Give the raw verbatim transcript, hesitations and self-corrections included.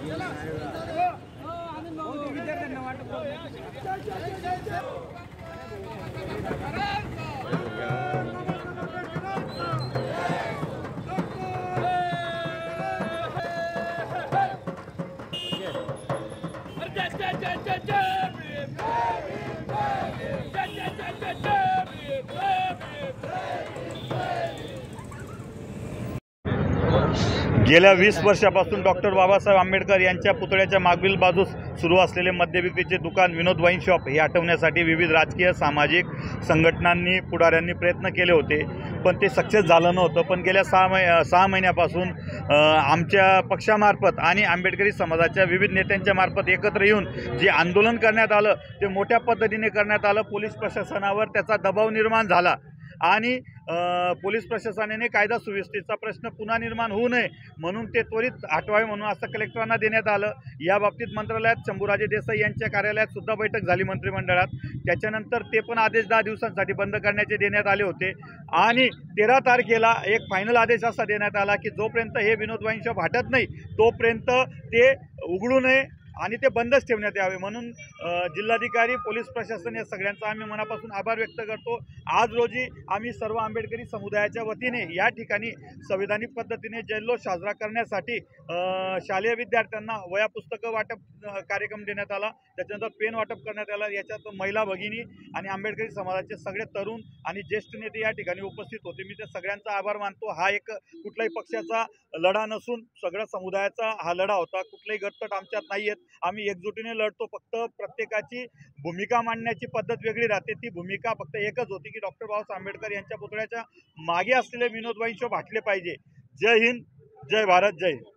गेल्या वीस वर्षापासून डॉक्टर बाबासाहेब आंबेडकर यांच्या पुतळ्याच्या मागील बाजूस सुरू असलेले मद्यविक्रीचे दुकान विनोद वाईन शॉप हे हटवण्यासाठी विविध राजकीय सामाजिक संघटनांनी पुढाऱ्यांनी प्रयत्न केले होते, पण ते सक्सेस झालं नव्हतं। पण गेल्या सहा मै सहा महिन्यापासून आमच्या पक्षामार्फत आणि आंबेडकरी समाजाच्या विविध नेत्यांच्या मार्फत एकत्र येऊन जे आंदोलन करण्यात आलं ते मोठ्या पद्धतीने करण्यात आलं। पोलीस प्रशासनावर त्याचा दबाव निर्माण झाला आणि पोलीस प्रशासनाने कायदा सुव्यवस्थेचा प्रश्न पुन्हा निर्माण होऊ नये म्हणून ते त्वरित हटवावे म्हणून असं कलेक्टरांना देण्यात आलं। या बाबतीत मंत्रालयात शंभूराजे देसाई यांच्या कार्यालयात सुद्धा बैठक झाली मंत्रिमंडळात। त्याच्यानंतर ते पण आदेश दहा दिवसांसाठी बंद करण्याचे देण्यात आले होते आणि तेरा तारखेला एक फायनल आदेश असा देण्यात आला की जोपर्यंत हे विनोद वाईन शॉप हटत नाही तोपर्यंत ते उघडू नये आणि ते बंदच ठेवण्यात यावे म्हणून जिल्हाधिकारी पोलीस प्रशासन या सगळ्यांचा आम्ही मनापासून आभार व्यक्त करतो। आज रोजी आम्ही सर्व आंबेडकरी समुदायाच्या वतीने या ठिकाणी संविधानिक पद्धतीने जल्लोष साजरा करण्यासाठी शालेय विद्यार्थ्यांना वह्या पुस्तकं वाटप कार्यक्रम देण्यात आला, त्याच्यानंतर पेन वाटप करण्यात आला। याच्यात महिला भगिनी आणि आंबेडकरी समाजाचे सगळे तरुण आणि ज्येष्ठ नेते या ठिकाणी उपस्थित होते। मी त्या सगळ्यांचा आभार मानतो। हा एक कुठल्याही पक्षाचा लढा नसून सगळ्या समुदायाचा हा लढा होता। कुठलेही गटतट आमच्यात नाही आहेत, आम्ही एकजुटीने लढतो। फक्त प्रत्येकाची भूमिका मांडण्याची पद्धत वेगळी राहते। ती भूमिका फक्त एकच होती की डॉक्टर बाबासाहेब आंबेडकर यांच्या पुतळ्याच्या मागे असलेले विनोद वाईन शॉप हटले पाहिजे। जय हिंद, जय भारत, जय हिंद।